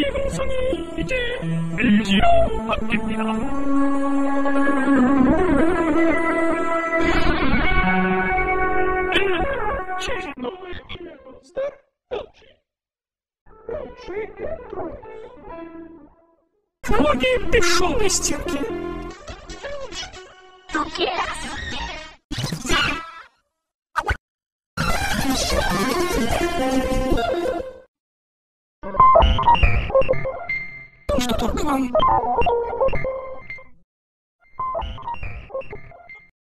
우리 행성이 이제 LG로 바뀝니다. Клоди пішов на стінки. Что такое?